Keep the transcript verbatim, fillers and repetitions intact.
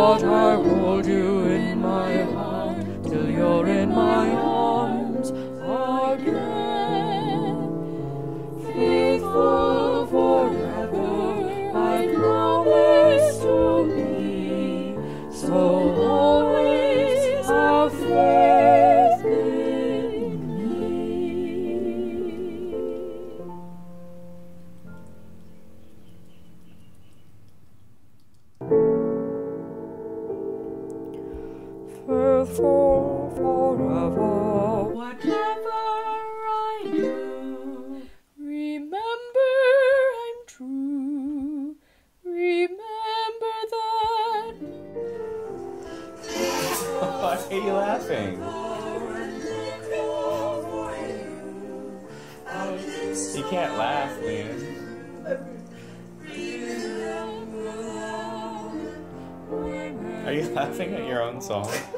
thought I rolled you in my heart till you're in my arms again. Faithful forever, I promise to be, so always have faith in me. Faithful forever, whatever I do, remember I'm true, remember that. Why are you laughing? You can't laugh, man. Are you laughing at your own song?